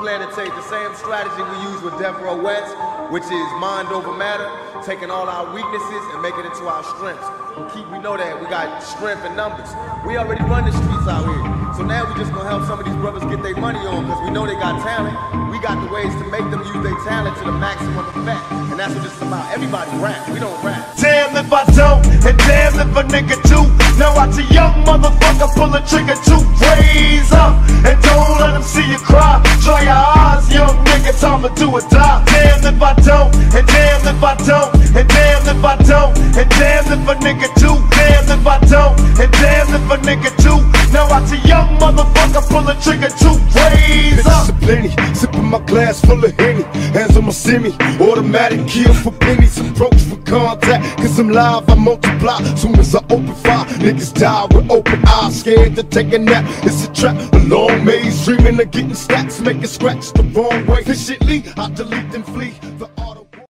plan to take the same strategy we use with Death Row West, which is mind over matter, taking all our weaknesses and making it into our strengths. We know that we got strength in numbers. We already run the streets out here. So now we just gonna help some of these brothers get their money on because we know they got talent. We got the ways to make them use their talent to the maximum effect. And that's what this is about. Everybody rap, we don't rap. Damn if I don't, and damn if a nigga do. Now watch a young motherfucker pull a trigger to raise up. And don't let them see you cry. Dry your eyes, young nigga, time to do or die. Damn if I don't, and damn if I don't, and damn if I don't, and damn if a nigga do. Damn if I don't, and damn if a nigga do. Now watch a young motherfucker pull a trigger to raise up. Plenty, sipping my glass full of Henny. Hands on my semi, automatic kill for pennies. Approach for contact, cause I'm live, I multiply. Soon as I open fire, niggas die with open eyes. Scared to take a nap, it's a trap. A long maze, dreaming of getting stats, making scratch the wrong way. Efficiently, I delete and flee.